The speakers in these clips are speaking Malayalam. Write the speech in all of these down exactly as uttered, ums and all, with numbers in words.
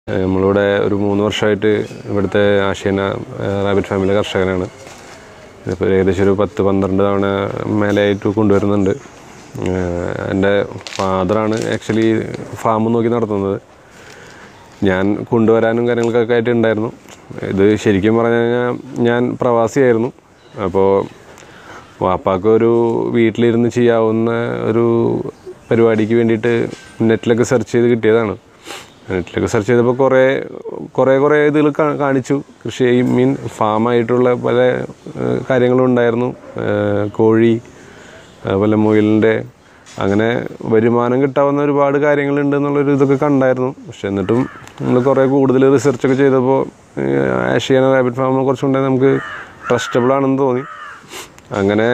നമ്മളിവിടെ ഒരു മൂന്ന് വർഷമായിട്ട് ഇവിടുത്തെ ആശയന റാബിറ്റ് ഫാമിലെ കർഷകനാണ്. ഇപ്പോൾ ഏകദേശം ഒരു പത്ത് പന്ത്രണ്ട് തവണ മേലെയായിട്ട് കൊണ്ടുവരുന്നുണ്ട്. എൻ്റെ ഫാദറാണ് ആക്ച്വലി ഫാം നോക്കി നടത്തുന്നത്. ഞാൻ കൊണ്ടുവരാനും കാര്യങ്ങൾക്കൊക്കെ ആയിട്ട് ഉണ്ടായിരുന്നു. ഇത് ശരിക്കും പറഞ്ഞു കഴിഞ്ഞാൽ ഞാൻ പ്രവാസിയായിരുന്നു. അപ്പോൾ വാപ്പാക്കൊരു വീട്ടിലിരുന്ന് ചെയ്യാവുന്ന ഒരു പരിപാടിക്ക് വേണ്ടിയിട്ട് നെറ്റിലൊക്കെ സെർച്ച് ചെയ്ത് കിട്ടിയതാണ്. നെറ്റിലൊക്കെ സെർച്ച് ചെയ്തപ്പോൾ കുറേ കുറേ കുറേ ഇതിൽ കാണിച്ചു. കൃഷി മീൻ ഫാമായിട്ടുള്ള പല കാര്യങ്ങളും ഉണ്ടായിരുന്നു. കോഴി, അതുപോലെ മുയലിൻ്റെ, അങ്ങനെ വരുമാനം കിട്ടാവുന്ന ഒരുപാട് കാര്യങ്ങളുണ്ട് എന്നുള്ളൊരു ഇതൊക്കെ കണ്ടായിരുന്നു. പക്ഷെ എന്നിട്ടും നമ്മൾ കുറേ കൂടുതൽ റിസർച്ചൊക്കെ ചെയ്തപ്പോൾ ആഷിയാന റാബിറ്റ് ഫാം കുറച്ചുകൂടെ നമുക്ക് ട്രസ്റ്റബിൾ ആണെന്ന് തോന്നി. അങ്ങനെ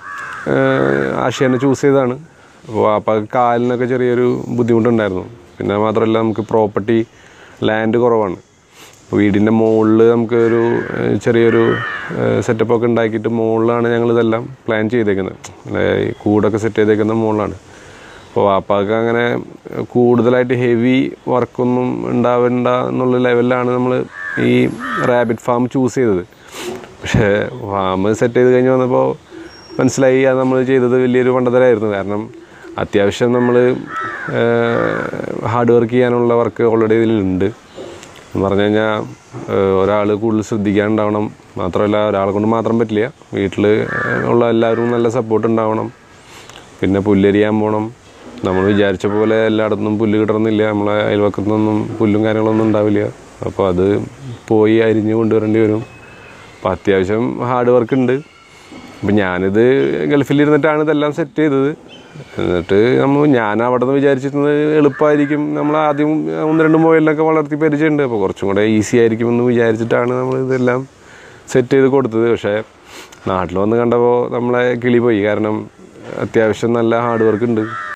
ആഷിയാന ചൂസ് ചെയ്തതാണ്. അപ്പോൾ അപ്പോൾ കാലിനൊക്കെ ചെറിയൊരു ബുദ്ധിമുട്ടുണ്ടായിരുന്നു. പിന്നെ മാത്രമല്ല നമുക്ക് പ്രോപ്പർട്ടി ലാൻഡ് കുറവാണ്. അപ്പോൾ വീടിൻ്റെ മുകളിൽ നമുക്ക് ഒരു ചെറിയൊരു സെറ്റപ്പൊക്കെ ഉണ്ടാക്കിയിട്ട് മുകളിലാണ് ഞങ്ങളിതെല്ലാം പ്ലാൻ ചെയ്തേക്കുന്നത്. കൂടൊക്കെ സെറ്റ് ചെയ്തേക്കുന്ന മുകളിലാണ്. അപ്പോൾ വാപ്പാക്ക് അങ്ങനെ കൂടുതലായിട്ട് ഹെവി വർക്കൊന്നും ഉണ്ടാവേണ്ട എന്നുള്ള ലെവലിലാണ് നമ്മൾ ഈ റാബിറ്റ് ഫാം ചൂസ് ചെയ്തത്. പക്ഷേ ഫാം സെറ്റ് ചെയ്ത് കഴിഞ്ഞ് വന്നപ്പോൾ മനസ്സിലായി അത് നമ്മൾ ചെയ്തത് വലിയൊരു പണ്ടത്തരായിരുന്നു. കാരണം അത്യാവശ്യം നമ്മൾ ഹാർഡ് വർക്ക് ചെയ്യാനുള്ള വർക്ക് ഓൾറെഡി ഇതിലുണ്ട് എന്ന് പറഞ്ഞു കഴിഞ്ഞാൽ ഒരാൾ കൂടുതൽ ശ്രദ്ധിക്കാനുണ്ടാവണം. മാത്രമല്ല ഒരാളെ കൊണ്ട് മാത്രം പറ്റില്ല, വീട്ടിൽ ഉള്ള എല്ലാവരും നല്ല സപ്പോർട്ട് ഉണ്ടാവണം. പിന്നെ പുല്ലരിയാൻ പോകണം. നമ്മൾ വിചാരിച്ച പോലെ എല്ലായിടത്തും പുല്ല് കിട്ടണമെന്നില്ല. നമ്മളെ അയൽവക്കത്തൊന്നും പുല്ലും കാര്യങ്ങളൊന്നും ഉണ്ടാവില്ല. അപ്പോൾ അത് പോയി അരിഞ്ഞ് കൊണ്ടുവരേണ്ടി വരും. അപ്പോൾ അത്യാവശ്യം ഹാർഡ് വർക്ക് ഉണ്ട്. അപ്പം ഞാനിത് ഗൾഫിലിരുന്നിട്ടാണ് ഇതെല്ലാം സെറ്റ് ചെയ്തത്. എന്നിട്ട് നമ്മൾ ഞാൻ അവിടെ നിന്ന് വിചാരിച്ചിരുന്നത് എളുപ്പമായിരിക്കും, നമ്മൾ ആദ്യം ഒന്ന് രണ്ട് മുയലിനൊക്കെ വളർത്തി പരിചയമുണ്ട്, അപ്പോൾ കുറച്ചും കൂടെ ഈസി ആയിരിക്കുമെന്ന് വിചാരിച്ചിട്ടാണ് നമ്മൾ ഇതെല്ലാം സെറ്റ് ചെയ്ത് കൊടുത്തത്. പക്ഷേ നാട്ടിൽ വന്ന് കണ്ടപ്പോൾ നമ്മളെ കിളി പോയി. കാരണം അത്യാവശ്യം നല്ല ഹാർഡ് വർക്ക് ഉണ്ട്.